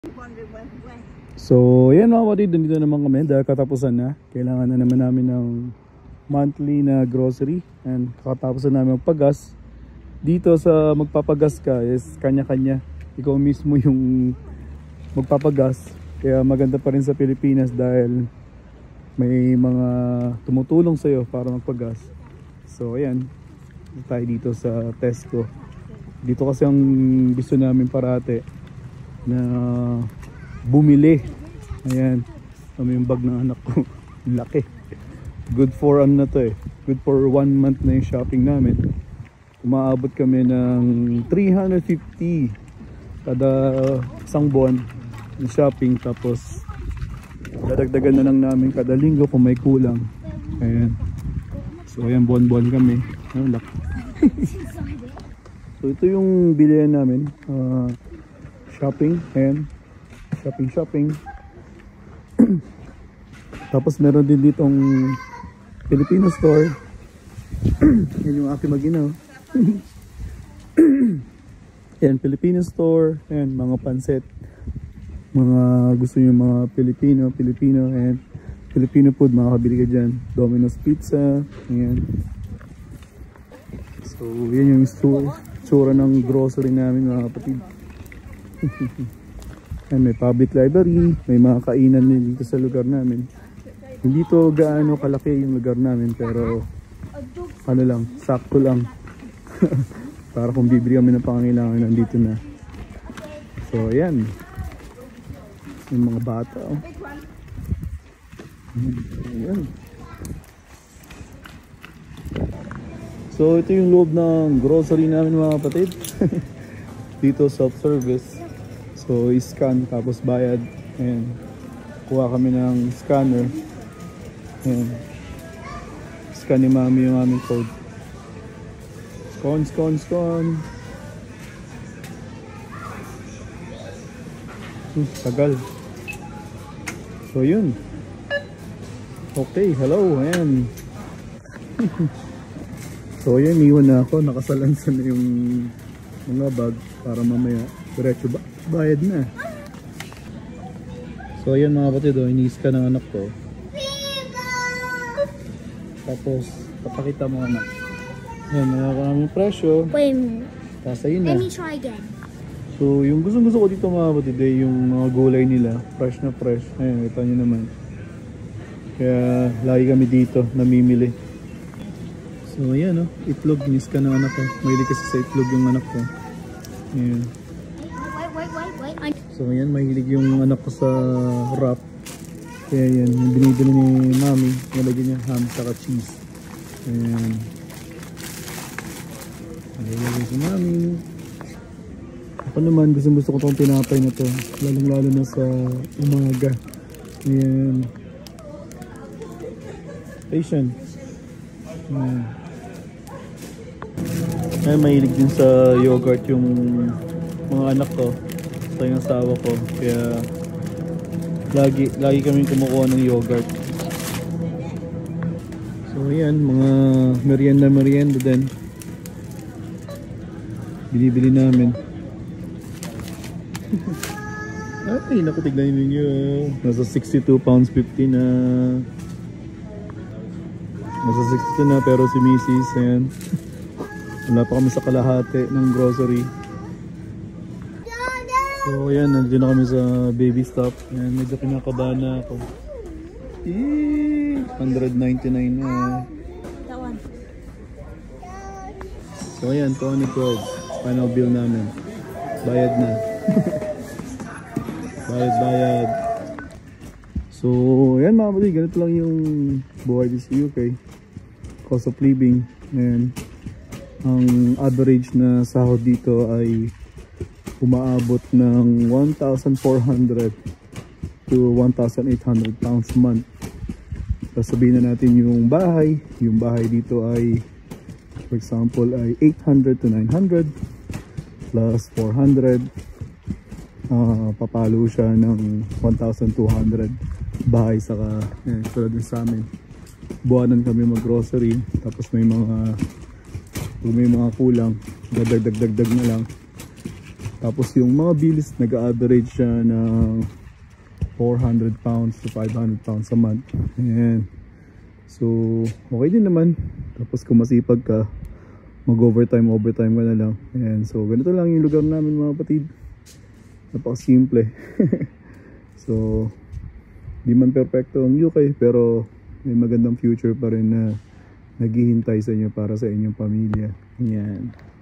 So, yan mga kapatid, dito naman kami dahil katapusan na. Kailangan na naman namin ng monthly na grocery and kakatapusan namin magpagas. Dito sa magpapagas ka is kanya-kanya. Ikaw mismo yung magpapagas. Kaya maganda pa rin sa Pilipinas dahil may mga tumutulong sa'yo para magpagas. So, ayan. Tayo dito sa Tesco. Dito kasi ang gusto namin parate na bumili. Ayan. Kami yung bag ng anak ko. Laki. Good for ano na to eh. Good for 1 month na yung shopping namin. Umaabot kami ng 350 kada isang buwan ng shopping. Tapos dadagdagan na lang namin kada linggo kung may kulang. Ayan. So ayan, buwan-buwan kami. Ayan, laki. So ito yung bilihan namin. Shopping. Ayan. Shopping. Tapos meron din ditong Filipino store. Yan yung aking maginaw. Yan, Filipino store. Yan, mga pansit. Mga gusto nyo mga Filipino. And Filipino food, makakabili ka dyan. Domino's Pizza. Ayan. So, yan yung tsura ng grocery namin mga kapatid. Ayan, may public library. May mga kainan din dito sa lugar namin. Hindi to gaano kalaki yung lugar namin pero ano lang, sakto lang. Para kung bibili kami ng pangangailangan nandito na. So ayan. Yung mga bata oh. Ayan. So ito yung loob ng grocery namin mga kapatid. Dito self-service. So i-scan tapos bayad. Ayan. Kuha kami ng scanner. Ayan. Scan ni mami yung aming code. Scan. Tagal. So yun. Okay, hello. Ayan. So yun, iwan na ako. Nakasalansan na yung mga bag para mamaya diretso bayad na. So ayan mga kapatid, ini-scan ng anak ko. Tapos papakita mo anak. Ayan, nakakami presyo. Wait a minute. Tapos ayun na. Let me try again. So yung gusto ko dito mga kapatid ay yung mga gulay nila. Fresh na fresh. Ayan, kita nyo naman. Kaya lagi kami dito namimili. So ayan itlog. Ini-scan ng anak ko. Mahilig kasi sa itlog yung anak ko. Ayan. Wait. So ayan, mahilig yung anak ko sa wrap. Kaya yan, yung binibili ni mami, nalagyan niya ham saka cheese. Ayan. Nalagyan si mami. Ako naman, gusto ko itong tinapay na to. Lalong-lalo na sa umaga. Ayan. Patient. Ayan. Ayan, mahilig din sa yogurt yung mga anak ko. Ito yung asawa ko. Kaya lagi kami kumukuha ng yogurt. So ayan, mga merienda din binibili namin. Ay naku, tignan ninyo, nasa 62 pounds 50 na. Nasa 62 na pero si Mrs. Ayan. Wala pa kami sa kalahati ng grocery. So ayan, nandiyan na kami sa baby stop. Ayan, medyo kinakabahan na ako. 199 na. That one. So ayan, 2012. Final bill namin. Bayad na. Bayad. So ayan mga kapatid, ganito lang yung buhay dito sa UK. Cost of living. Ayan. Ang average na sahod dito ay umaabot ng 1,400 to 1,800 pounds a month. Tapos sabihin na natin yung bahay dito ay for example ay 800 to 900 plus 400, papalo siya ng 1,200 bahay. Saka tulad din sa amin, buwanan kami mag grocery, tapos may mga kulang, dagdag na lang. Tapos yung mga bills nag-average siya ng 400 pounds to 500 pounds a month. Ayan. So okay din naman. Tapos kung masipag ka, mag-overtime ka na lang. Ayan. So ganito lang yung lugar namin mga kapatid. Napaka-simple. So di man perfecto ang UK, pero may magandang future pa rin na naghihintay sa inyo para sa inyong pamilya. Ayan.